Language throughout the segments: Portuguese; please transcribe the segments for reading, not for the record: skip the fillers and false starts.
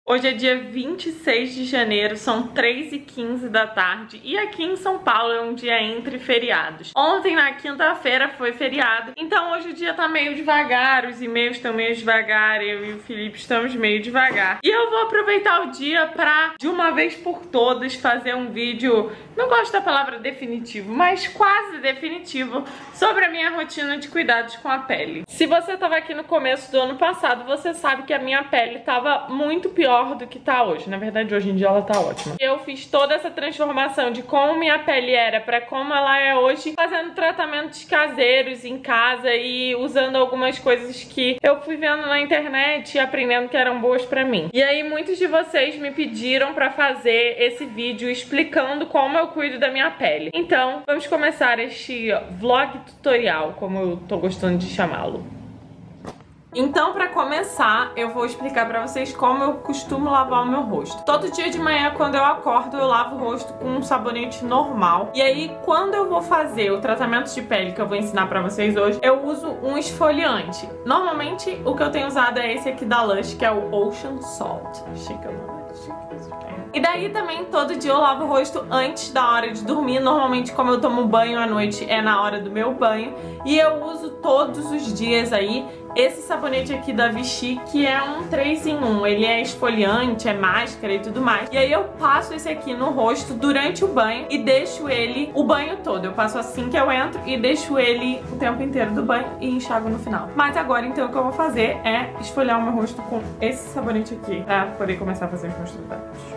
Hoje é dia 26 de janeiro, são 3h15 da tarde e aqui em São Paulo é um dia entre feriados. Ontem, na quinta-feira, foi feriado, então hoje o dia tá meio devagar, os e-mails estão meio devagar, eu e o Felipe estamos meio devagar. E eu vou aproveitar o dia pra, de uma vez por todas, fazer um vídeo, não gosto da palavra definitivo, mas quase definitivo, sobre a minha rotina de cuidados com a pele. Se você tava aqui no começo do ano passado, você sabe que a minha pele tava muito pior do que tá hoje. Na verdade, hoje em dia ela tá ótima. Eu fiz toda essa transformação de como minha pele era pra como ela é hoje, fazendo tratamentos caseiros em casa e usando algumas coisas que eu fui vendo na internet e aprendendo que eram boas pra mim. E aí muitos de vocês me pediram pra fazer esse vídeo explicando como eu cuido da minha pele. Então, vamos começar este vlog tutorial, como eu tô gostando de chamá-lo. Então, pra começar, eu vou explicar pra vocês como eu costumo lavar o meu rosto. Todo dia de manhã, quando eu acordo, eu lavo o rosto com um sabonete normal. E aí, quando eu vou fazer o tratamento de pele que eu vou ensinar pra vocês hoje, eu uso um esfoliante. Normalmente, o que eu tenho usado é esse aqui da Lush, que é o Ocean Salt. Chique, e daí também todo dia eu lavo o rosto antes da hora de dormir. Normalmente, como eu tomo banho à noite, é na hora do meu banho. E eu uso todos os dias aí esse sabonete aqui da Vichy, que é um 3 em 1. Ele é esfoliante, é máscara e tudo mais. E aí eu passo esse aqui no rosto durante o banho e deixo ele o banho todo. Eu passo assim que eu entro e deixo ele o tempo inteiro do banho e enxago no final. Mas agora, então, o que eu vou fazer é esfoliar o meu rosto com esse sabonete aqui pra poder começar a fazer os meus tratamentos.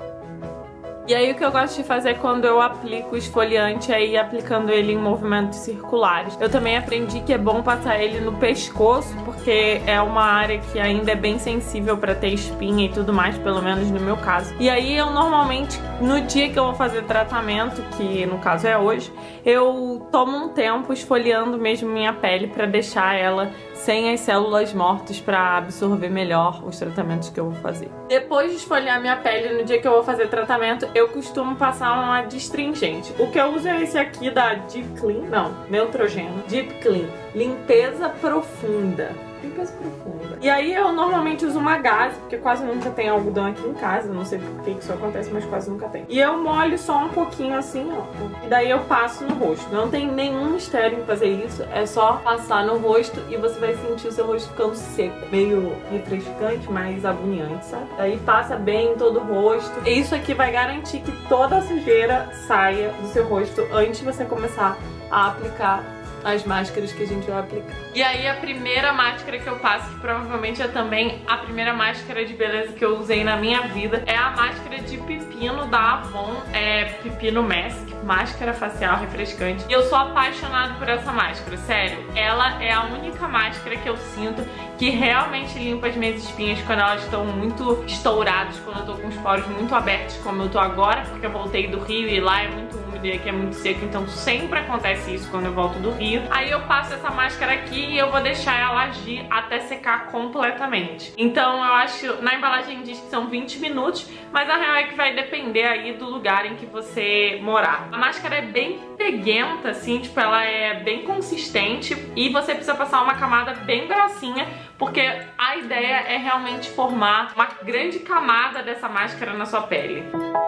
E aí o que eu gosto de fazer quando eu aplico o esfoliante é ir aplicando ele em movimentos circulares. Eu também aprendi que é bom passar ele no pescoço, porque é uma área que ainda é bem sensível pra ter espinha e tudo mais, pelo menos no meu caso. E aí eu normalmente, no dia que eu vou fazer tratamento, que no caso é hoje, eu tomo um tempo esfoliando mesmo minha pele pra deixar ela sem as células mortas pra absorver melhor os tratamentos que eu vou fazer. Depois de esfoliar minha pele, no dia que eu vou fazer tratamento, eu costumo passar uma astringente. O que eu uso é esse aqui da Deep Clean, não, Neutrogena, Deep Clean, limpeza profunda. Limpeza profunda. E aí eu normalmente uso uma gaze, porque quase nunca tem algodão aqui em casa, não sei por que isso acontece, mas quase nunca tem. E eu molho só um pouquinho assim, ó, e daí eu passo no rosto. Não tem nenhum mistério em fazer isso, é só passar no rosto e você vai sentir o seu rosto ficando seco, meio refrescante, mas agoniante, sabe? Daí passa bem em todo o rosto. E isso aqui vai garantir que toda a sujeira saia do seu rosto antes de você começar a aplicar as máscaras que a gente vai aplicar. E aí a primeira máscara que eu passo, que provavelmente é também a primeira máscara de beleza que eu usei na minha vida, é a máscara de pepino da Avon, é Pepino Mask, máscara facial refrescante. E eu sou apaixonada por essa máscara, sério. Ela é a única máscara que eu sinto que realmente limpa as minhas espinhas quando elas estão muito estouradas, quando eu tô com os poros muito abertos, como eu tô agora, porque eu voltei do Rio e lá é muito úmido e aqui é muito seco, então sempre acontece isso quando eu volto do Rio. Aí eu passo essa máscara aqui e eu vou deixar ela agir até secar completamente. Então eu acho, na embalagem diz que são 20 minutos, mas a real é que vai depender aí do lugar em que você morar. A máscara é bem peguenta, assim, tipo, ela é bem consistente e você precisa passar uma camada bem grossinha, porque a ideia é realmente formar uma grande camada dessa máscara na sua pele.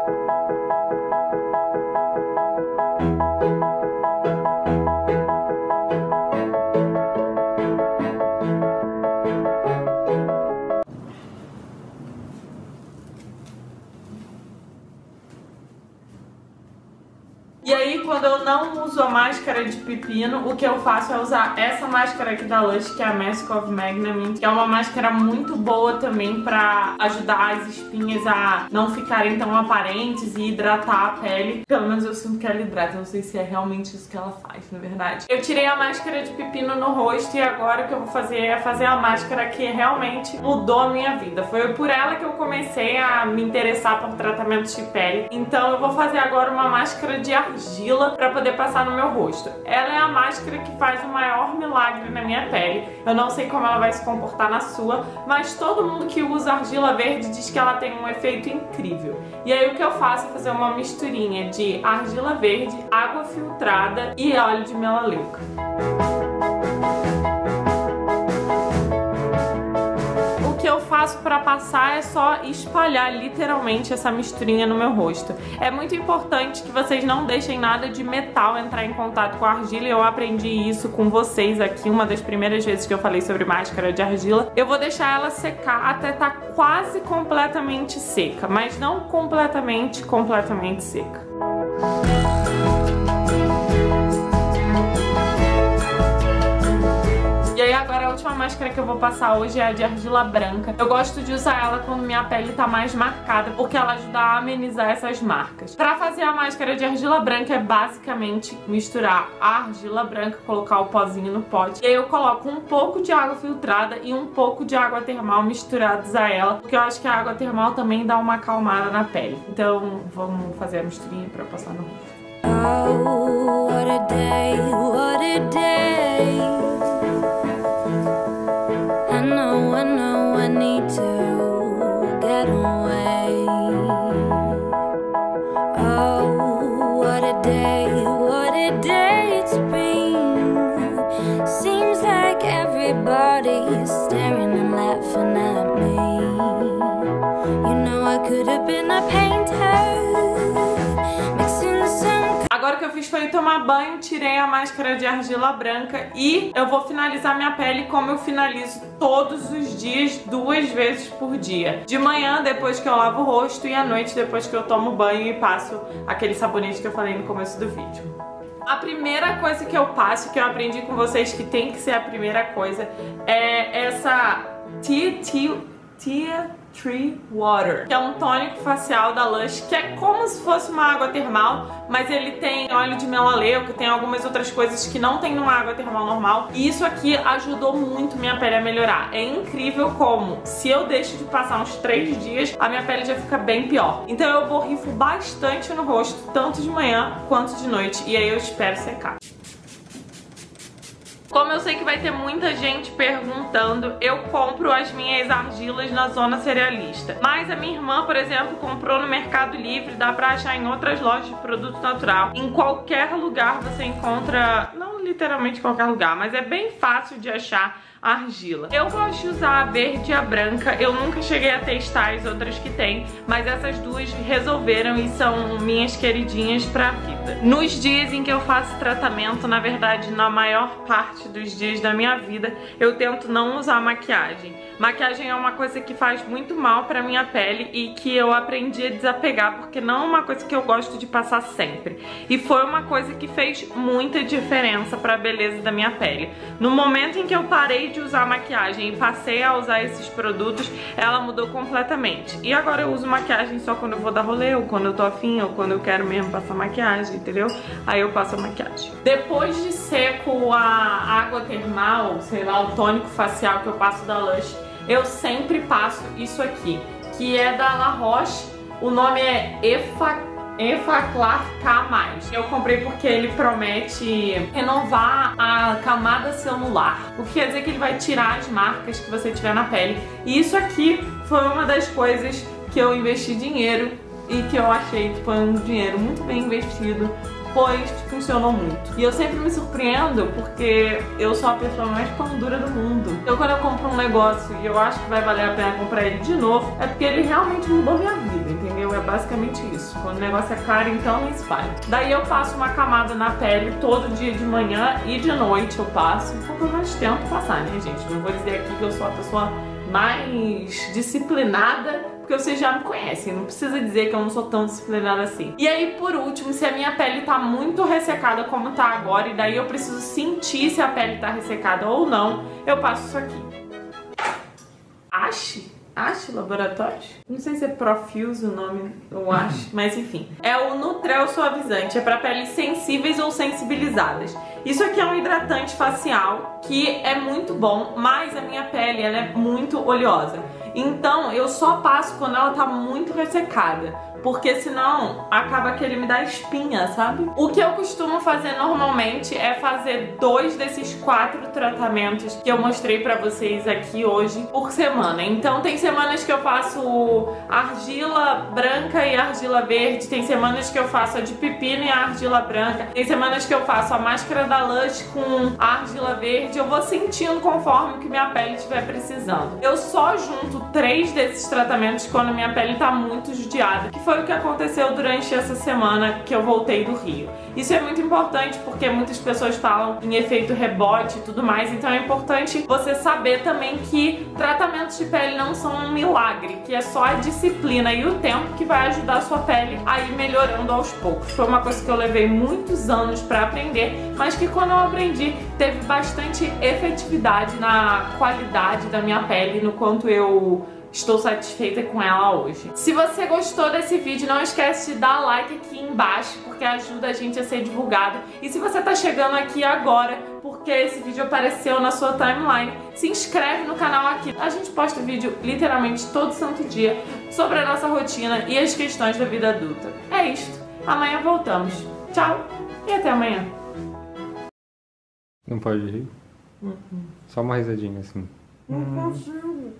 E aí, quando eu não uso a máscara de pepino, o que eu faço é usar essa máscara aqui da Lush, que é a Mask of Magnamint, que é uma máscara muito boa também pra ajudar as espinhas a não ficarem tão aparentes e hidratar a pele. Pelo menos eu sinto que ela hidrata, não sei se é realmente isso que ela faz, na verdade. Eu tirei a máscara de pepino no rosto e agora o que eu vou fazer é fazer a máscara que realmente mudou a minha vida. Foi por ela que eu comecei a me interessar por tratamentos de pele. Então eu vou fazer agora uma máscara de argila pra poder passar no meu rosto. Ela é a máscara que faz o maior milagre na minha pele. Eu não sei como ela vai se comportar na sua, mas todo mundo que usa argila verde diz que ela tem um efeito incrível. E aí o que eu faço é fazer uma misturinha de argila verde, água filtrada e óleo de melaleuca. O que eu faço faço pra passar é só espalhar literalmente essa misturinha no meu rosto. É muito importante que vocês não deixem nada de metal entrar em contato com a argila. Eu aprendi isso com vocês aqui, uma das primeiras vezes que eu falei sobre máscara de argila. Eu vou deixar ela secar até estar quase completamente seca, mas não completamente seca. E aí agora a última máscara que eu vou passar hoje é a de argila branca. Eu gosto de usar ela quando minha pele tá mais marcada, porque ela ajuda a amenizar essas marcas. Pra fazer a máscara de argila branca é basicamente misturar a argila branca, colocar o pozinho no pote. E aí eu coloco um pouco de água filtrada e um pouco de água termal misturados a ela, porque eu acho que a água termal também dá uma acalmada na pele. Então vamos fazer a misturinha pra passar no rosto. Oh, what a day, what a day. I know I need to get away. Oh, what a day it's been. Seems like everybody's staring and laughing at me. You know I could have been a painter. Agora o que eu fiz foi tomar banho, tirei a máscara de argila branca e eu vou finalizar minha pele como eu finalizo todos os dias, 2 vezes por dia. De manhã, depois que eu lavo o rosto, e à noite, depois que eu tomo banho e passo aquele sabonete que eu falei no começo do vídeo. A primeira coisa que eu passo, que eu aprendi com vocês que tem que ser a primeira coisa, é essa Tea Tree Water, que é um tônico facial da Lush, que é como se fosse uma água termal, mas ele tem óleo de melaleuca, tem algumas outras coisas que não tem numa água termal normal, e isso aqui ajudou muito minha pele a melhorar. É incrível como, se eu deixo de passar uns 3 dias, a minha pele já fica bem pior. Então eu borrifo bastante no rosto, tanto de manhã quanto de noite, e aí eu espero secar. Como eu sei que vai ter muita gente perguntando, eu compro as minhas argilas na Zona Cerealista. Mas a minha irmã, por exemplo, comprou no Mercado Livre, dá pra achar em outras lojas de produto natural. Em qualquer lugar você encontra, não literalmente qualquer lugar, mas é bem fácil de achar argila. Eu gosto de usar a verde e a branca, eu nunca cheguei a testar as outras que tem, mas essas duas resolveram e são minhas queridinhas pra vida. Nos dias em que eu faço tratamento, na verdade, na maior parte dos dias da minha vida, eu tento não usar maquiagem. Maquiagem é uma coisa que faz muito mal pra minha pele e que eu aprendi a desapegar, porque não é uma coisa que eu gosto de passar sempre. E foi uma coisa que fez muita diferença pra beleza da minha pele. No momento em que eu parei de usar maquiagem e passei a usar esses produtos, ela mudou completamente. E agora eu uso maquiagem só quando eu vou dar rolê, ou quando eu tô afim, ou quando eu quero mesmo passar maquiagem, entendeu? Aí eu passo a maquiagem. Depois de seco a água termal, sei lá, o tônico facial que eu passo da Lush, eu sempre passo isso aqui, que é da La Roche, o nome é Effaclar K+. Eu comprei porque ele promete renovar a camada celular, o que quer dizer que ele vai tirar as marcas que você tiver na pele. E isso aqui foi uma das coisas que eu investi dinheiro e que eu achei que foi um dinheiro muito bem investido, pois funcionou muito. E eu sempre me surpreendo porque eu sou a pessoa mais pão dura do mundo. Então quando eu compro um negócio e eu acho que vai valer a pena comprar ele de novo, é porque ele realmente mudou minha vida, entendeu? É basicamente isso. Quando o negócio é caro, então nem se faz. Daí eu passo uma camada na pele todo dia de manhã e de noite eu passo. Quanto mais tempo passar, né, gente? Não vou dizer aqui que eu sou a pessoa mais disciplinada, porque vocês já me conhecem, não precisa dizer que eu não sou tão disciplinada assim. E aí, por último, se a minha pele tá muito ressecada como tá agora, e daí eu preciso sentir se a pele tá ressecada ou não, eu passo isso aqui. Ache Laboratórios? Não sei se é Profuse o nome, eu acho, mas enfim. É o Nutrel Suavizante, é pra peles sensíveis ou sensibilizadas. Isso aqui é um hidratante facial que é muito bom, mas a minha pele ela é muito oleosa. Então eu só passo quando ela tá muito ressecada, porque senão acaba que ele me dá espinha, sabe? O que eu costumo fazer normalmente é fazer 2 desses 4 tratamentos que eu mostrei pra vocês aqui hoje por semana. Então tem semanas que eu faço argila branca e argila verde, tem semanas que eu faço a de pepino e a argila branca, tem semanas que eu faço a máscara da Lush com a argila verde. Eu vou sentindo conforme que minha pele estiver precisando. Eu só junto 3 desses tratamentos quando minha pele tá muito judiada, que foi o que aconteceu durante essa semana que eu voltei do Rio. Isso é muito importante porque muitas pessoas falam em efeito rebote e tudo mais, então é importante você saber também que tratamentos de pele não são um milagre, que é só a disciplina e o tempo que vai ajudar a sua pele a ir melhorando aos poucos. Foi uma coisa que eu levei muitos anos pra aprender, mas que quando eu aprendi teve bastante efetividade na qualidade da minha pele, no quanto eu estou satisfeita com ela hoje. Se você gostou desse vídeo, não esquece de dar like aqui embaixo, porque ajuda a gente a ser divulgado. E se você tá chegando aqui agora, porque esse vídeo apareceu na sua timeline, se inscreve no canal aqui. A gente posta vídeo literalmente todo santo dia sobre a nossa rotina e as questões da vida adulta. É isto. Amanhã voltamos. Tchau e até amanhã. Não pode rir? Só uma risadinha assim. Não consigo.